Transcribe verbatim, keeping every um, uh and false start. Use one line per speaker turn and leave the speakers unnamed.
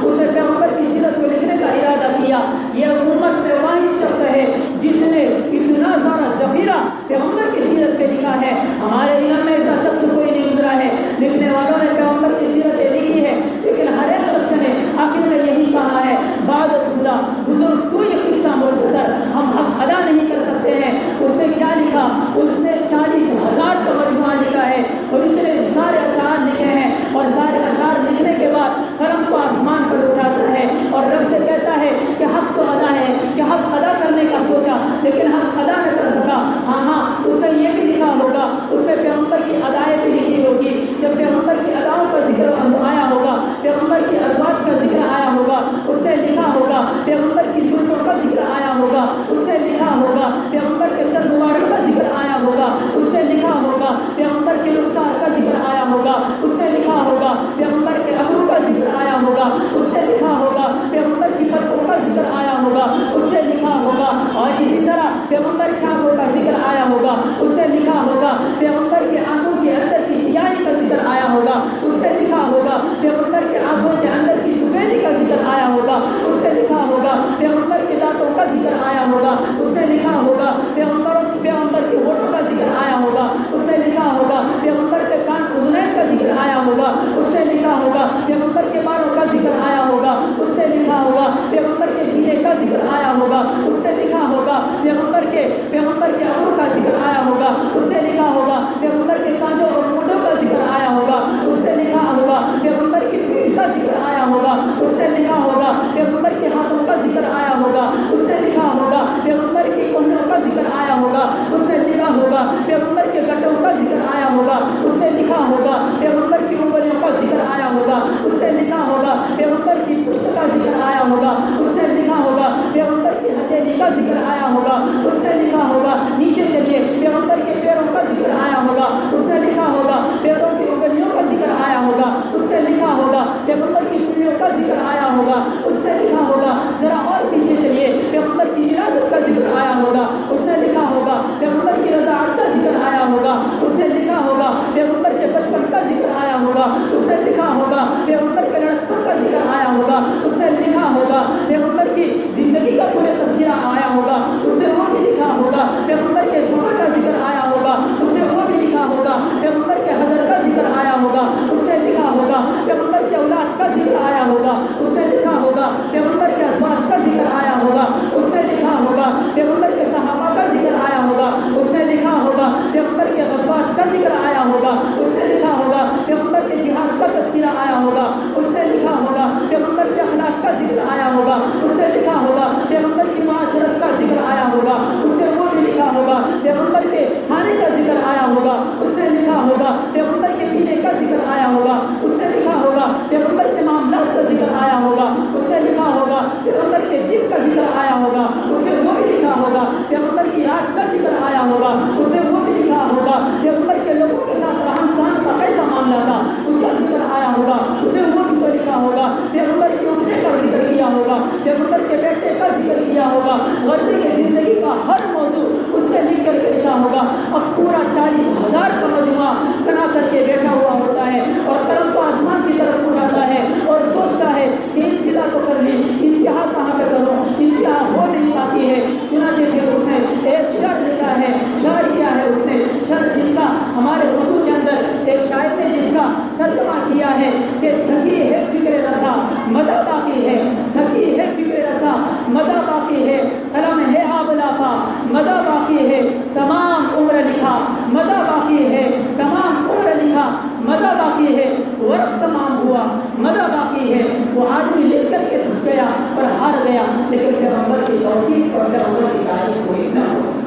اس نے پیغمبر کی سیرت کو لکھنے کا ارادہ کیا. یہ امت میں واحد شخص ہے جس نے اتنا سارا ذخیرہ پیغمبر کی سیرت پہ لکھا ہے. ہمارے علم میں ایسا شخص کوئی نہیں گزرا ہے. لکھنے والوں نے پیغمبر کی سیرتیں لکھی ہے لیکن ہر ایک شخص نے آخر میں یہی کہا ہے بعد خدا بزرگ تو یہ قصہ مختصر ہم حق ادا نہیں کر سکتے ہیں. اس نے کیا لکھا؟ اس نے چالیس ہزار کا مجموعہ لکھا ہے اور اتنے سارے اشعار لکھے ہیں اور سارے اشعار لکھنے کے بعد قلم کو آسمان پر اٹھاتا ہے اور رب سے کہتا ہے کہ حق تو ادا ہے کہ حق ادا کرنے کا سوچا لیکن حق ادا نہ کر سکا. ہاں ہاں اس نے یہ بھی لکھا ہوگا, اس نے پیغمبر کی ادائیں بھی لکھی ہوگی. جب پیغمبر کی اداؤں کا ذکر آیا ہوگا, پیغمبر کی ازواج کا ذکر آیا ہوگا, اس نے لکھا ہوگا پیغمبر کی زلفوں کا ذکر آیا ہوگا, اس نے لکھا ہوگا پیغمبر کے سر مبارک کا ذکر آیا ہوگا, اس نے لکھا ہوگا پیغمبر کے رخسار کا ذکر آیا ہوگا, اس نے لکھا ہوگا پیغمبر کے ابرو کا ذکر آیا ہوگا, اس نے لکھا ہوگا پیغمبر کی پلکوں کا ذکر آیا ہوگا, اس نے لکھا ہوگا اور اسی طرح پیغمبر کی آنکھوں کا ذکر آیا ہوگا, اس نے لکھا ہوگا پیغمبر کے آنکھوں کے اندر کی سیاہی کا ذکر آیا ہوگا, اس نے لکھا ہوگا پیغمبر کے آنکھوں کے اندر کی سفیدی کا ذکر آیا ہوگا, اس نے لکھا ہوگا پیغمبر کے دانتوں کا ذکر آیا ہوگا, اس نے لکھا ہوگا پیغمبروں پیغمبر کے ہونٹوں کا ذکر آیا ہوگا, اس نے لکھا ہوگا پیغمبر کے کان اذنین کا ذکر آیا ہوگا, اس نے لکھا ہوگا پیغمبر کے بالوں کا ذکر آیا ہوگا, اس نے لکھا ہوگا پیغمبر کے سینے کا ذکر آیا ہوگا, اس نے لکھا ہوگا پیغمبر کے پیغمبر کے ابرو کا ذکر آیا ہوگا, اس نے لکھا ہوگا پیغمبر کے کانجوں اور مونڈوں کا ذکر آیا ہوگا, اس نے لکھا ہوگا پیغمبر کی پیٹھ کا ذکر آیا ہوگا, اس نے لکھا ہوگا پیغمبر کے ہاتھوں کا ذکر آیا ہوگا, اس نے لکھا ہوگا پیغمبر کی کونوں کا ذکر آیا ہوگا, اس نے لکھا ہوگا پیغمبر کے گٹوں کا ذکر آیا ہوگا, اس نے لکھا ہوگا پیغمبر کی انگلیوں کا ذکر آیا ہوگا, اس نے لکھا ہوگا پیغمبر کی پشت کا ذکر آیا ہوگا, اس نے لکھا ہوگا پیغمبر کی ہتھیلی کا ذکر آیا ہوگا, اس نے لکھا ہوگا نیچے چلیے پیغمبر کے پیروں کا ذکر آیا ہوگا, اس نے لکھا ہوگا پیروں کی انگلیوں کا ذکر آیا ہوگا, اس نے لکھا ہوگا پیغمبر کی انگلیوں کا ذکر آیا ہوگا, اس نے لکھا ہوگا ذرا اور پیچھے چلیے پیغمبر کی ارادت کا ذکر آیا ہوگا, اس نے لکھا ہوگا پیغمبر کی رضاعت کا ذکر آیا ہوگا, اس نے لکھا ہوگا پیغمبر کے بچپن کا ذکر آیا ہوگا, اس نے لکھا ہوگا پیغمبر کے لڑکپن کا ذکر آیا ہوگا, اس نے لکھا ہوگا پیغمبر کی زندگی کا پورے تذکرہ آیا ہوگا, اس نے وہ بھی لکھا ہوگا پیغمبر کے سفر کا ذکر آیا ہوگا, اس نے وہ بھی لکھا ہوگا پیغمبر کے حضر کا ذکر آیا ہوگا, اس نے لکھا ہوگا پیغمبر کے اولاد کا ذکر آیا ہوگا, اس نے لکھا ہوگا پیغمبر کے ازواج کا ذکر آیا ہوگا, اس نے لکھا ہوگا پیغمبر کے صحابہ کا ذکر آیا ہوگا, اس نے لکھا ہوگا پیغمبر کے غزوات کا ذکر آیا ہوگا, اس نے لکھا ہوگا پیغمبر کے جہاد کا تذکرہ آیا ہوگا, اس نے لکھا ہوگا پیغمبر کے اخلاق کا ذکر آیا ہوگا, اس نے لکھا ہوگا پیغمبر کی معاشرت کا ذکر آیا ہوگا, اس نے وہ بھی لکھا ہوگا پیغمبر کے کھانے کا ذکر آیا ہوگا, اس نے لکھا ہوگا پیغمبر کے پینے کا ذکر آیا ہوگا, اس نے لکھا ہوگا پیغمبر کے معاملات کا ذکر آیا ہوگا, اس نے لکھا ہوگا پیغمبر کے دل کا ذکر آیا ہوگا, اس نے وہ بھی لکھا ہوگا پیغمبر کی یاد کا ذکر آیا ہوگا, اس نے وہ بھی لکھا ہوگا پیغمبر کے لوگوں کے ساتھ رہن سہن کا کیسا معاملہ تھا اس کا ذکر آیا ہوگا, اس نے وہ بھی تو لکھا ہوگا پیغمبر کے اٹھنے کا ذکر کیا ہوگا, پیغمبر کے بیٹھنے کا ذکر کیا ہوگا, غزے کی زندگی کا ہر موضوع اس نے لکھ کر کے لکھا ہوگا. اب پورا چالیس ہزار کا مجموعہ بنا کر کے بیٹھا ہوا ہوتا ہے اور قلم کو آسمان کی طرف اٹھاتا ہے اور سوچتا ہے کہ ابتدا تو کر لی, انتہا کہاں پہ کروں, انتہا ہو نہیں پاتی ہے. چنانچہ پھر اس نے ایک شعر لکھا ہے, شعر کیا ہے اس نے, شعر جس کا ہمارے اردو کے اندر ایک شاعر نے جس کا ترجمہ کیا ہے کہ تھکی ہے فکر رسا مدہ باقی ہے, تھکی ہے فکر رسا مدہ باقی ہے, قلم ہے آب لافا مدہ باقی ہے, تمام عمر لکھا مدہ باقی ہے, تمام عمر لکھا مدہ باقی ہے, ورق تمام ہوا مدہ باقی ہے. وہ آدمی لکھ کر کے تھک گیا اور ہار گیا, لیکن پیغمبر کی توصیف اور پیغمبر کی تعریف کوئی نہ ہو سکتی.